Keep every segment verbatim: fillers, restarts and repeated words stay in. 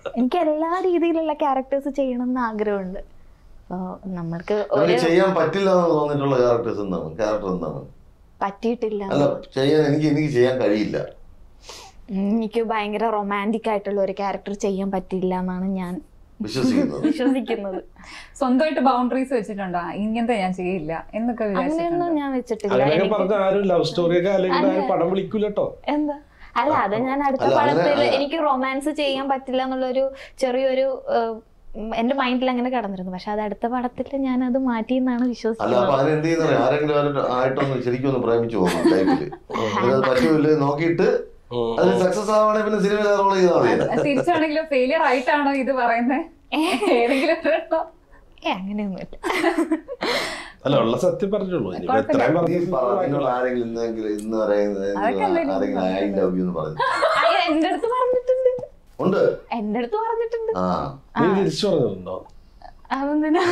എനിക്ക് എല്ലാ രീതിയിലുള്ള ക്യാരക്ടേഴ്സ് ചെയ്യണം എന്ന് ആഗ്രഹമുണ്ട്. നമ്മൾക്ക് ചെയ്യാൻ പറ്റില്ല എന്ന് തോന്നിയിട്ടുള്ള ക്യാരക്ടേഴ്സ് എന്താണ്? ക്യാരക്ടർ എന്താണ് പറ്റിയിട്ടില്ല? അല്ല, ചെയ്യാൻ എനിക്ക് എനിക്ക് ചെയ്യാൻ കഴിയില്ല. എനിക്ക് ഭയങ്കര റൊമാൻറ്റിക് ആയിട്ടുള്ള ഒരു ക്യാരക്ടർ ചെയ്യാൻ പറ്റില്ല എന്നാണ് ഞാൻ വിശ്വസിക്കുന്നത്. സ്വന്തമായിട്ട് ബൗണ്ടറീസ് വെച്ചിട്ടുണ്ടോ? ഇങ്ങനത്തെ ഞാൻ ചെയ്യില്ല എന്നൊക്കെ അങ്ങനെയൊന്നും ഞാൻ വെച്ചിട്ടില്ല. എന്താ അല്ല, അത് ഞാൻ അടുത്ത പടത്തിൽ എനിക്ക് റൊമാൻസ് ചെയ്യാൻ പറ്റില്ല എന്നുള്ളൊരു ചെറിയൊരു എന്റെ മൈൻഡിൽ അങ്ങനെ കടന്നിരുന്നു. പക്ഷെ അത് അടുത്ത പടത്തിൽ ഞാൻ അത് മാറ്റി എന്നാണ് വിശ്വസിക്കുന്നത്. തിരിച്ചാണെങ്കിലും ഫെയിലിയർ ആയിട്ടാണോ ഇത് പറയുന്നത്? അങ്ങനെയൊന്നുമില്ല. അല്ല, ഉള്ള സത്യം പറഞ്ഞോളൂ. എന്റെ അടുത്ത് പറഞ്ഞിട്ടുണ്ട്. എന്റെ അടുത്ത് പറഞ്ഞിട്ടുണ്ട്. തിരിച്ചു പറഞ്ഞിട്ടുണ്ടോ? അതെന്തിനാ?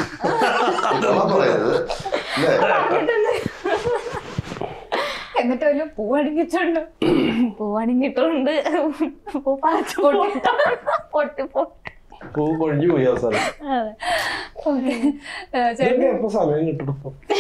എന്നിട്ട് വല്ല പൂവണിങ്ങിട്ടുണ്ട്. പൂവണിങ്ങിട്ടുണ്ട്. പൂ പറിച്ചു പൊട്ടി പൊട്ടി പൂ കൊഴിഞ്ഞു പോയി അവസാനം. സമയം കിട്ടും.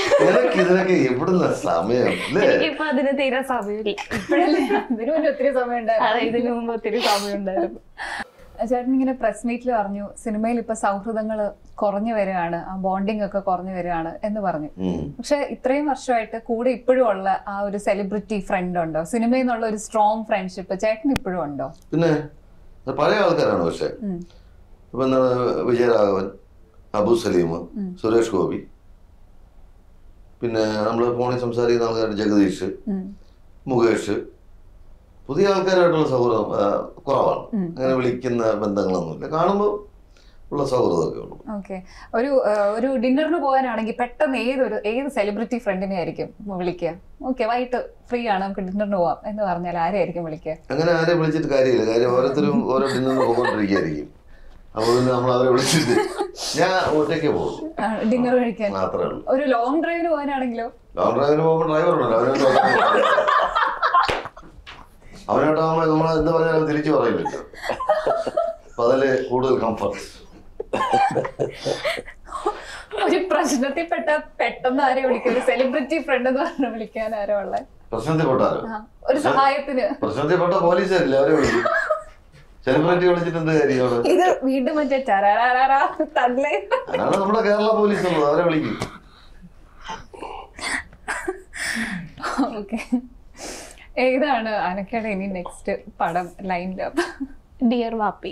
എനിക്കിപ്പോ അതിന് തീരെ സമയമില്ല. ഇതിനു മുന്നേ ഒത്തിരി സമയം ഉണ്ടായിരുന്നു. ഇതിനു മുമ്പ് ഒത്തിരി സമയം ഉണ്ടായിരുന്നു. ചേട്ടൻ ഇങ്ങനെ പ്രസ് മീറ്റിൽ പറഞ്ഞു സിനിമയിൽ ഇപ്പൊ സൗഹൃദങ്ങൾ കുറഞ്ഞു വരികയാണ്, ആ ബോണ്ടിങ് ഒക്കെ കുറഞ്ഞു വരികയാണ് എന്ന് പറഞ്ഞു. പക്ഷെ ഇത്രയും വർഷമായിട്ട് കൂടെ ഇപ്പോഴും ഉള്ള ആ ഒരു സെലിബ്രിറ്റി ഫ്രണ്ട് ഉണ്ടോ? സിനിമയിൽ നിന്നുള്ള ഒരു സ്ട്രോങ് ഫ്രണ്ട്ഷിപ്പ് ചേട്ടൻ ഇപ്പോഴും ഉണ്ടോ? പിന്നെ പഴയ ആൾക്കാരാണ്. പക്ഷെ ഇപ്പൊ എന്താണ്, വിജയരാഘവൻ, അബു സലീം, സുരേഷ് ഗോപി, പിന്നെ നമ്മള് ഫോണിൽ സംസാരിക്കുന്ന ആൾക്കാർ ജഗദീഷ്, മുകേഷ്, പുതിയ ആൾക്കാരായിട്ടുള്ള സൗഹൃദം കുറവാണ്. അങ്ങനെ വിളിക്കുന്ന ബന്ധങ്ങളൊന്നുമില്ല. കാണുമ്പോൾ ഉള്ള സൗഹൃദമൊക്കെ ഉള്ളൂ. ഓക്കെ. ഒരു ഒരു ഡിന്നറിന് പോകാനാണെങ്കിൽ പെട്ടെന്ന് ഏതൊരു ഏത് സെലിബ്രിറ്റി ഫ്രണ്ടിനെ ആയിരിക്കും വിളിക്കുക? ഓക്കെ, വൈകിട്ട് ഫ്രീ ആണ്, നമുക്ക് ഡിന്നറിന് പോവാം എന്ന് പറഞ്ഞാൽ ആരെയായിരിക്കും വിളിക്കുക? അങ്ങനെ ആരെയും വിളിച്ചിട്ട് കാര്യമില്ല. കാര്യം ഓരോരുത്തരും ഓരോ ഡിന്നറിന് പോയിക്കൊണ്ടിരിക്കുകയായിരിക്കും. അപ്പൊ പിന്നെ നമ്മൾ അവരെ വിളിച്ചിട്ട് ഞാൻ ഒറ്റയ്ക്ക് പോകും ഡിന്നർ കഴിക്കാൻ. മാത്രമേ ഉള്ളൂ. ഒരു ലോങ് ഡ്രൈവിന് പോകാനാണെങ്കിലോ? ലോങ് ഡ്രൈവിന് പോകുമ്പോൾ ഡ്രൈവർ ഉണ്ടല്ലോ, അവനോട്ട് അവനോട്ടാകുമ്പോ നമ്മൾ എന്ത് പറഞ്ഞാലും തിരിച്ചു പറയില്ലല്ലോ. അപ്പൊ അതില് കൂടുതൽ കംഫർട്ട്. ഒരു പ്രശ്നത്തിൽ പെട്ട പെട്ടെന്ന് ആരെ വിളിക്കും? ഒരു സെലിബ്രിറ്റി ഫ്രണ്ട് എന്ന് പറഞ്ഞ വിളിക്കാൻ ആരോ ഉള്ളത്? പ്രശ്നത്തിൽ പെട്ടാലോ? ഒരു സഹായത്തിന് പ്രശ്നത്തിൽ പെട്ട പോലീസുകാരില്ല, അവരെ വിളിക്കും. സെലിബ്രിറ്റി വിളിച്ചിട്ട് എന്ത് കാര്യമാണ്? ഇത് വീണ്ടും മറ്റേ അതാണ് നമ്മുടെ കേരള പോലീസ് ഉള്ളത്, അവരെ വിളിക്കും. ഓക്കെ. ഏതാണ് അനക്കയുടെ ഇനി നെക്സ്റ്റ് പടം ലൈനിൽ? ഡിയർ വാപ്പി.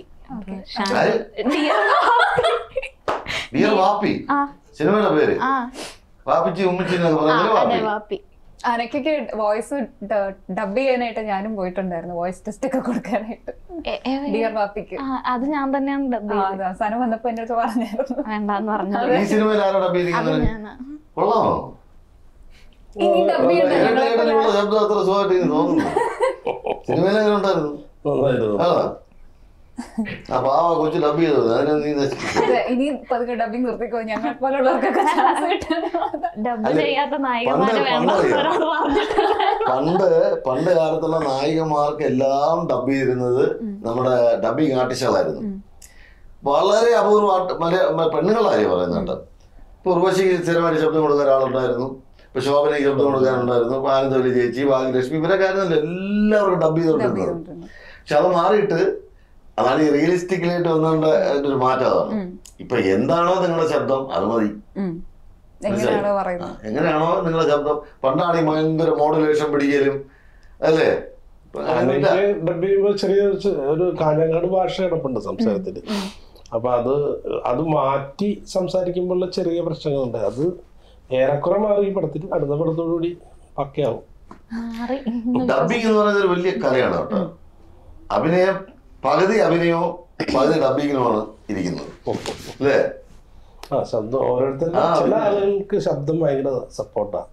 ഡിയർ വാപ്പി സിനിമയുടെ പേര്. വാപ്പിച്ചി ഉമ്മച്ചിന്നൊക്കെ വാപ്പി. അനക്കൊക്കെ വോയിസ് ഡബ് ചെയ്യാനായിട്ട് ഞാനും പോയിട്ടുണ്ടായിരുന്നു, വോയിസ് ടെസ്റ്റ് ഒക്കെ കൊടുക്കാനായിട്ട് ഡിയർ വാപ്പിക്ക്. അത് ഞാൻ തന്നെയാണ് ഡബ് ചെയ്തത്. അവസാനം വന്നപ്പോ എന്റെ അടുത്ത് പറഞ്ഞായിരുന്നു വേണ്ടെന്ന് പറഞ്ഞു. ഈ സിനിമയിൽ ആരാ ഡബ് ചെയ്തിരിക്കുന്നത്? കൊള്ളാമോ? ഇനി ഡബ് ചെയ്യണ്ട. ശബ്ദം അത്ര സുഖമായിട്ട് തോന്നുന്നു. സിനിമയിൽ എങ്ങനെ ഉണ്ടായിരുന്നു? അപ്പൊ ആ കൊച്ചു ഡബ് ചെയ്തത് അതിനെ നീ നശിപ്പിച്ചു. ഇനി പതുക്കെ ഡബിങ് നിർത്തിക്കോ, ഞങ്ങൾ പോലുള്ളവർക്കൊക്കെ ചാൻസ് കിട്ടാൻ. പണ്ട് പണ്ട് കാലത്തുള്ള നായികമാർക്ക് എല്ലാം ഡബ് ചെയ്തിരുന്നത് നമ്മുടെ ഡബിങ് ആർട്ടിസ്റ്റുകളായിരുന്നു. വളരെ അപൂർവ പെണ്ണുങ്ങളായി പറയുന്നുണ്ട്. ഇപ്പൊ ഉർവശിക്ക് സ്ഥിരമായിട്ട് ശബ്ദം കൊടുക്കാൻ ഒരാളുണ്ടായിരുന്നു, ഇപ്പൊ ശോഭനയ്ക്ക് ശബ്ദം കൊടുക്കാനുണ്ടായിരുന്നു, ആനന്ദവല്ലി ചേച്ചി, ഭാഗ്യലക്ഷ്മി, ഇവരൊക്കെ ആയിരുന്നല്ലോ എല്ലാവർക്കും ഡബ് ചെയ്തോണ്ടിരുന്നത്. പക്ഷെ അത് മാറിയിട്ട് അതാണ് ഈ റിയലിസ്റ്റിക്കലായിട്ട് വന്നോണ്ട് അതിന്റെ ഒരു മാറ്റം. അതാണ് ഇപ്പൊ എന്താണോ നിങ്ങളുടെ ശബ്ദം അത് മതി, എങ്ങനെയാണോ നിങ്ങളുടെ ശബ്ദം. പണ്ടാണ് ഈ ഭയങ്കര മോഡുലേഷൻ പിടിക്കലും അല്ലേ? ചെറിയ ഒരു കാഞ്ഞങ്ങാട് ഭാഷ കിടപ്പുണ്ട് സംസാരത്തില്. അപ്പൊ അത് അത് മാറ്റി സംസാരിക്കുമ്പോഴുള്ള ചെറിയ പ്രശ്നങ്ങളുണ്ട്. അത് ഏറെക്കുറെ മാറി ഈ പടത്തിൽ. അടുത്ത പടത്തോടുകൂടി പക്കയാവും. ഡബിങ് എന്ന് പറയുന്നത് ഒരു വലിയ കലയാണ് കേട്ടോ. അഭിനയം പകുതി അഭിനയവും പകുതി ഡബിങ്ങിനുമാണ് ഇരിക്കുന്നത് അല്ലേ? ആ ശബ്ദം ഓരോരുത്തരും ചില ആളുകൾക്ക് ശബ്ദം ഭയങ്കര സപ്പോർട്ടാണ്.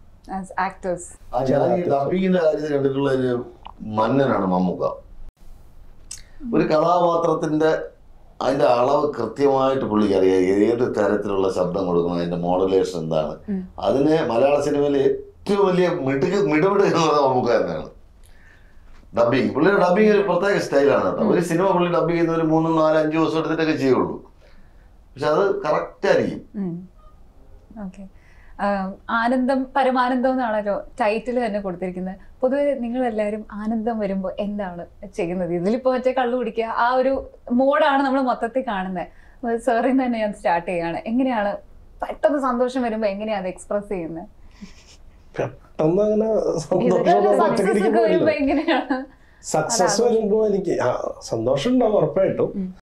ഡബിങ്ങിന്റെ കാര്യത്തിൽ കണ്ടിട്ടുള്ള ഒരു മന്നനാണ് മമ്മൂക്ക. ഒരു കഥാപാത്രത്തിന്റെ അതിന്റെ അളവ് കൃത്യമായിട്ട് പുള്ളിക്ക് അറിയാം, ഏത് തരത്തിലുള്ള ശബ്ദം കൊടുക്കണം, അതിന്റെ മോഡുലേഷൻ എന്താണ്. അതിന് മലയാള സിനിമയിൽ ഏറ്റവും വലിയ മിടുക്ക് മിടുമിട് എന്ന് പറയുന്നത് മമ്മൂക്ക തന്നെയാണ്. ഡബിങ് പുള്ളിയുടെ ഡബിങ് ഒരു പ്രത്യേക സ്റ്റൈലാണ് കേട്ടോ. ഒരു സിനിമ പുള്ളി ഡബിങ് ചെയ്യുന്ന ഒരു മൂന്നും നാല് അഞ്ചു ദിവസം എടുത്തിട്ടൊക്കെ ചെയ്യുള്ളൂ. പക്ഷെ അത് കറക്റ്റ് ആയിരിക്കും. ഓക്കെ. ആനന്ദം പരമാനന്ദം എന്നാണല്ലോ ടൈറ്റിൽ തന്നെ കൊടുത്തിരിക്കുന്നത്. പൊതുവെ നിങ്ങൾ എല്ലാവരും ആനന്ദം വരുമ്പോൾ എന്താണ് ചെയ്യുന്നത്? ഇതിലിപ്പോ മറ്റേ കള്ളു കുടിക്കുക ആ ഒരു മോഡാണ് നമ്മൾ മൊത്തത്തിൽ കാണുന്നത്. സാറിൽ നിന്ന് തന്നെ ഞാൻ സ്റ്റാർട്ട് ചെയ്യാണ്. എങ്ങനെയാണ് പെട്ടെന്ന് സന്തോഷം വരുമ്പോ എങ്ങനെയാ അത് എക്സ്പ്രസ് ചെയ്യുന്നത്? പെട്ടെന്ന് അങ്ങനെ സന്തോഷം വരുമ്പോ എനിക്ക് സന്തോഷം ഉണ്ടാവും ഉറപ്പായിട്ടും.